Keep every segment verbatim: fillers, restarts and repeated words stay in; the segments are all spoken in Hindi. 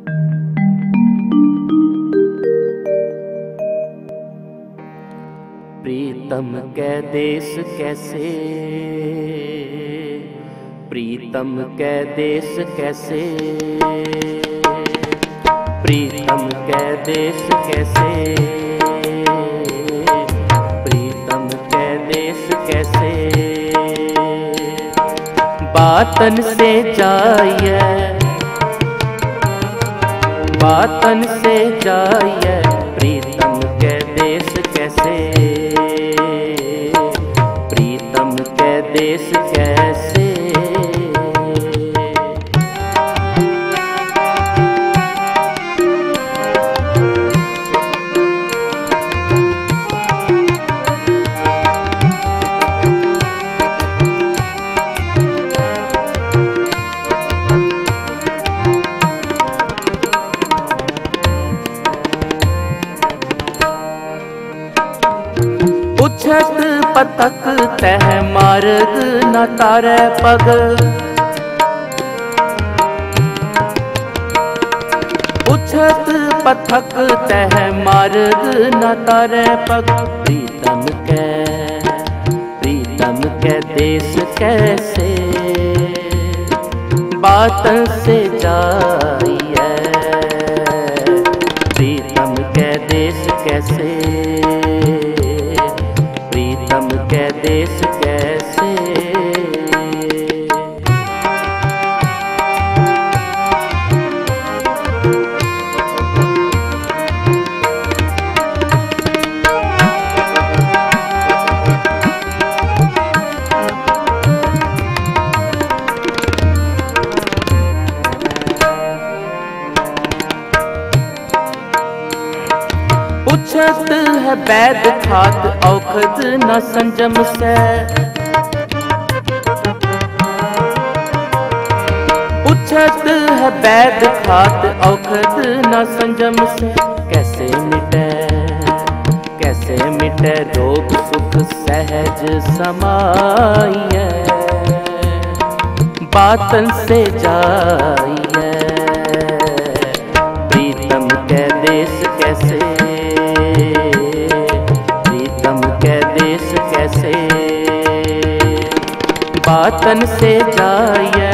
प्रीतम कै देश कैसे, प्रीतम कै देश कैसे, प्रीतम कै देश कैसे, प्रीतम कै देश कैसे। बातन से जाइए, बातन से जाइए, प्रीतम कै देश कैसे, प्रीतम कै देश कैसे। उछत पतक तह मार्ग न तारे पग, उछत पथक तह मार्ग न तारे पग। प्रीतम कै, प्रीतम कै देश कैसे, बातन से जाइए, प्रीतम कै देश कैसे, प्रीतम कै देश कैसे। उछत है वैद खात औखद न संजम से, उछत है वैद खात औखद न संजम से। कैसे मिटे, कैसे मिटे रोग सुख सहज समाइए, बातन से जाइए, प्रीतम कै देश कैसे, कैसे। बातन से जाइए,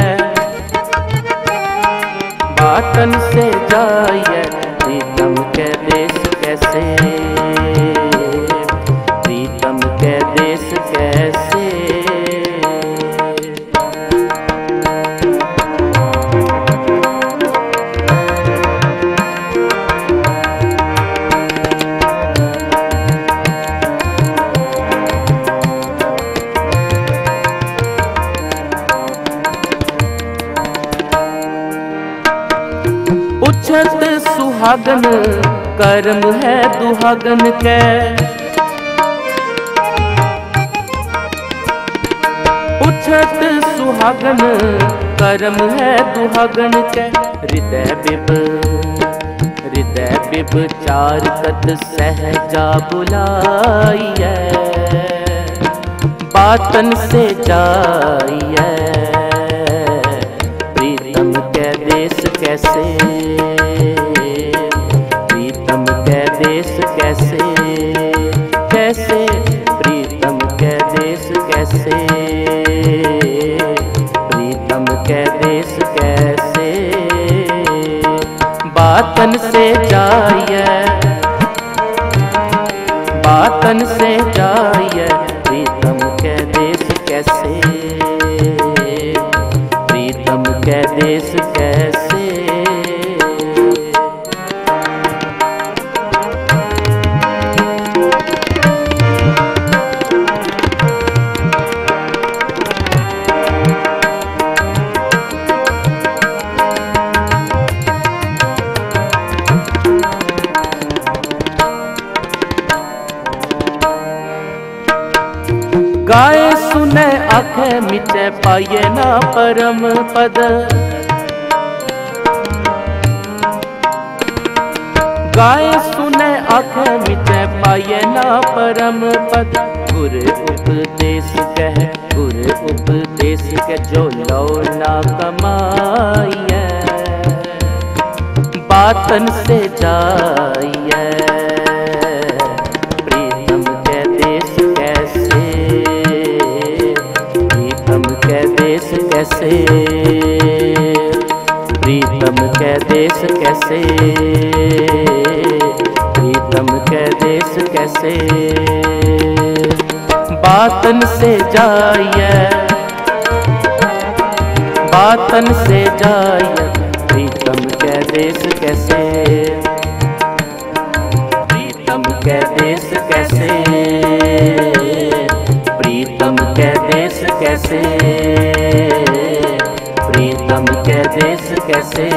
बातन से जाइए, प्रीतम कै देश कैसे, प्रीतम कै देश कैसे। उछत सुहागन कर्म है दुहागन कै, उछत सुहागन कर्म है दुहागन कै। हृदय बिब, हृदय बिब चार कत सहजा बुलाइए, बातन से जाइए, प्रीतम कै देश कैसे, प्रीतम कै देश कैसे, कैसे। प्रीतम कै देश कैसे, प्रीतम कै देश कैसे। बातन से जाइए, बातन से जाइए, प्रीतम कै देश कैसे, प्रीतम कै देश कैसे। गाए सुने आँखें मिटे पाए ना परम पद, गाए सुने आँखें मिटे पाए ना परम पद। गुर उपदेश कह, गुर उपदेश कह, जो लो ना कमाइए, बातन से जाइए, प्रीतम के देश कैसे, प्रीतम के देश कैसे, प्रीतम के देश कैसे, प्रीतम के देश कैसे। बातन से जाइए, बातन से जाइए, प्रीतम के देश कैसे, प्रीतम के देश कैसे, प्रीतम के देश कैसे, प्रीतम के देश कैसे,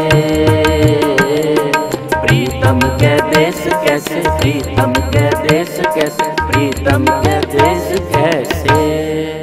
प्रीतम के देश कैसे, प्रीतम के देश कैसे, प्रीतम के देश कैसे।